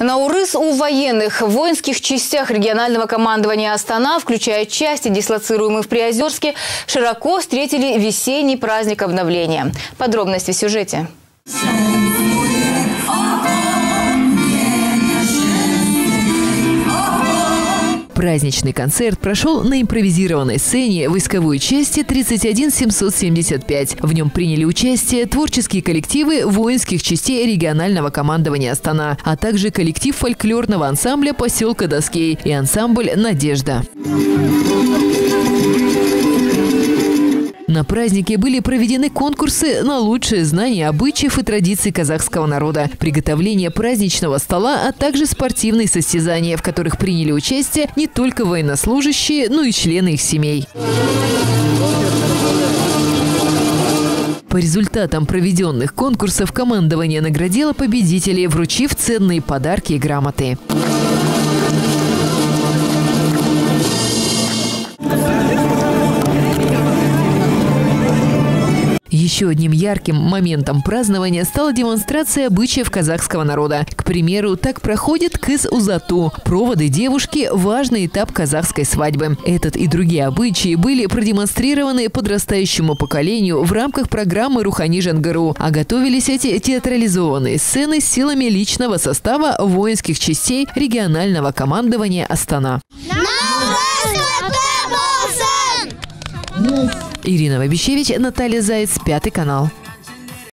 Наурыз у военных. В воинских частях регионального командования Астана, включая части, дислоцируемые в Приозерске, широко встретили весенний праздник обновления. Подробности в сюжете. Праздничный концерт прошел на импровизированной сцене войсковой части 31775. В нем приняли участие творческие коллективы воинских частей регионального командования Астана, а также коллектив фольклорного ансамбля поселка Доскей и ансамбль «Надежда». На празднике были проведены конкурсы на лучшее знание обычаев и традиций казахского народа, приготовление праздничного стола, а также спортивные состязания, в которых приняли участие не только военнослужащие, но и члены их семей. По результатам проведенных конкурсов командование наградило победителей, вручив ценные подарки и грамоты. Еще одним ярким моментом празднования стала демонстрация обычаев казахского народа. К примеру, так проходит кыз-узату – проводы девушки, важный этап казахской свадьбы. Этот и другие обычаи были продемонстрированы подрастающему поколению в рамках программы «Рухани Жангару», а готовились эти театрализованные сцены силами личного состава воинских частей регионального командования Астана. Ирина Вабищевич, Наталья Заяц, 5 канал.